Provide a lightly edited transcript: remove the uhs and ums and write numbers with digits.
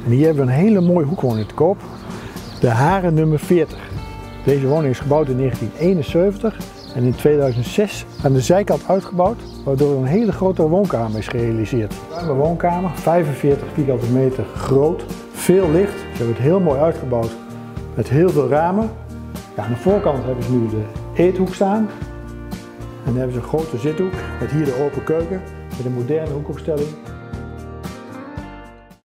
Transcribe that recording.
En hier hebben we een hele mooie hoekwoning te koop. De Haren nummer 40. Deze woning is gebouwd in 1971 en in 2006 aan de zijkant uitgebouwd, waardoor een hele grote woonkamer is gerealiseerd. Een woonkamer, 45 vierkante meter groot, veel licht. Ze hebben het heel mooi uitgebouwd met heel veel ramen. Ja, aan de voorkant hebben ze nu de eethoek staan. En dan hebben ze een grote zithoek met hier de open keuken met een moderne hoekopstelling.